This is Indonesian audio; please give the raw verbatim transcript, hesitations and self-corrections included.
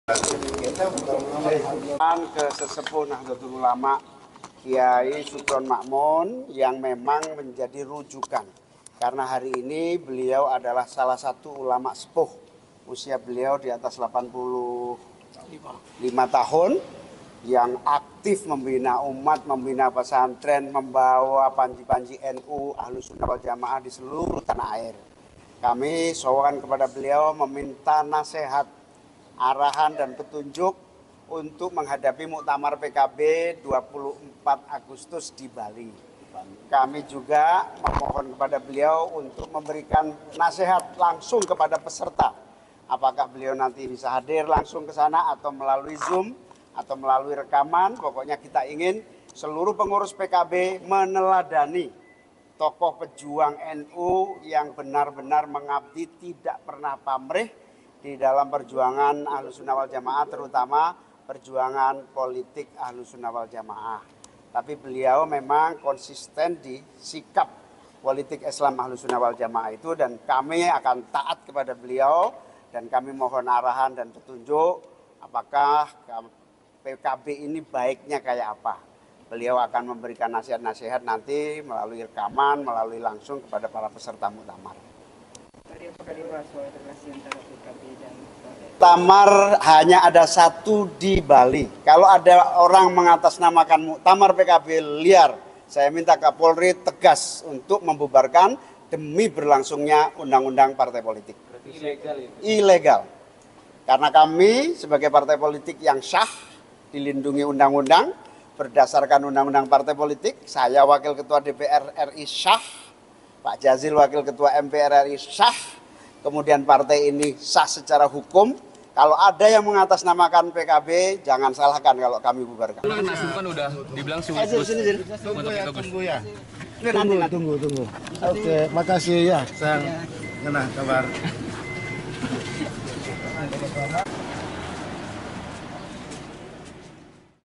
Ke sesepuh Nahdlatul Ulama Kiai Supron Makmun yang memang menjadi rujukan karena hari ini beliau adalah salah satu ulama sepuh, usia beliau di atas delapan puluh lima tahun yang aktif membina umat, membina pesantren, membawa panji-panji N U Ahlus Sunnah wal Jamaah di seluruh tanah air. Kami sowan kepada beliau meminta nasihat, arahan dan petunjuk untuk menghadapi Muktamar P K B dua puluh empat Agustus di Bali. Kami juga memohon kepada beliau untuk memberikan nasihat langsung kepada peserta. Apakah beliau nanti bisa hadir langsung ke sana atau melalui Zoom atau melalui rekaman. Pokoknya kita ingin seluruh pengurus P K B meneladani tokoh pejuang N U yang benar-benar mengabdi, tidak pernah pamrih di dalam perjuangan Ahlus Sunnah wal Jamaah, terutama perjuangan politik Ahlus Sunnah wal Jamaah. Tapi beliau memang konsisten di sikap politik Islam Ahlus Sunnah wal Jamaah itu, dan kami akan taat kepada beliau dan kami mohon arahan dan petunjuk apakah P K B ini baiknya kayak apa. Beliau akan memberikan nasihat-nasihat nanti melalui rekaman, melalui langsung kepada para peserta muktamar. Muktamar hanya ada satu di Bali. Kalau ada orang mengatasnamakan muktamar P K B liar, saya minta Kapolri tegas untuk membubarkan demi berlangsungnya undang-undang partai politik. Ilegal, ilegal. Karena kami sebagai partai politik yang sah, dilindungi undang-undang, berdasarkan undang-undang partai politik, saya wakil ketua D P R R I sah, Pak Jazil wakil ketua M P R R I sah, kemudian partai ini sah secara hukum. Kalau ada yang mengatasnamakan P K B, jangan salahkan kalau kami bubarkan. Nasib kan udah dibilang sulit. Tunggu ya, tunggu ya. Tunggu, tunggu, tunggu. Oke, makasih ya, Sang. Ngena kabar.